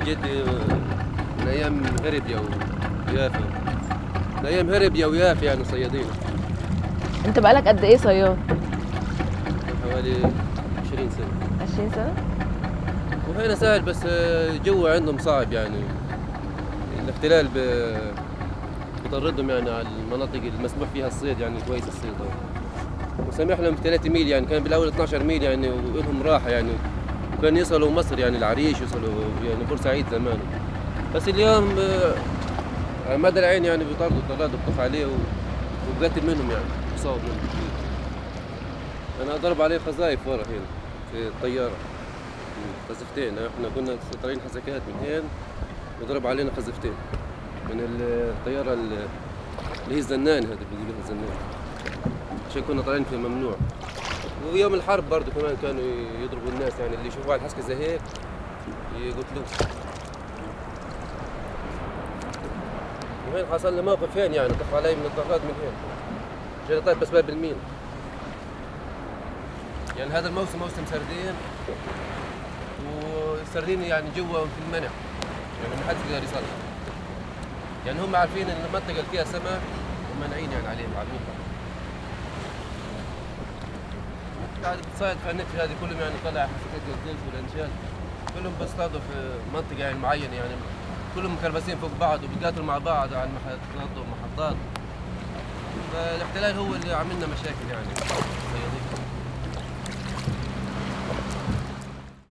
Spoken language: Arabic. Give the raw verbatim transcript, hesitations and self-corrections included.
جدي من ايام هربيا ويافا، من ايام هربيا ويافا يعني صيادين. انت بقالك قد ايه صياد؟ حوالي عشرين سنة. عشرين سنة؟ وهنا سهل بس الجو عندهم صعب يعني، الاحتلال بيطردهم يعني على المناطق المسموح فيها الصيد، يعني كويس الصيد وسامح لهم ثلاثة ميل، يعني كان بالاول اثنعش ميل يعني ولهم راحه يعني، وكان يوصلوا مصر يعني العريش، يوصلوا يعني بورسعيد زمان. بس اليوم على مدى العين يعني بيطردوا الطراد بيطخ عليه وبقتل منهم يعني بصوب منهم كثير. انا ضرب عليه قذايف ورا هنا في الطياره، قذفتين، احنا كنا طالعين حسكات من هين وضرب علينا قذفتين من الطياره اللي هي الزنان، هذه بيقولوها الزنان، عشان كنا طالعين في ممنوع. ويوم الحرب برضه كمان كانوا يضربوا الناس، يعني اللي يشوفوا واحد حسكه زي هيك يقتلوه. وهين حصل لي موقف هين يعني طفوا علي من الطراد من هين، جاني طيب بس باب المين. يعني هذا الموسم موسم سردين، والسردين يعني جوا في المنع، يعني ما حدش يقدر يصلح. يعني هم عارفين ان المنطقه اللي فيها سمك ومانعين يعني عليهم على المنطقه. قاعد بتصيد في النت هذه كلهم يعني طلع حسكات الجيش والانشال، كلهم بيصطادوا في منطقه يعني معينه، يعني كلهم مكربسين فوق بعض وبيتقاتلوا مع بعض على المحطات والمحطات. فالاحتلال هو اللي عامل لنا مشاكل يعني.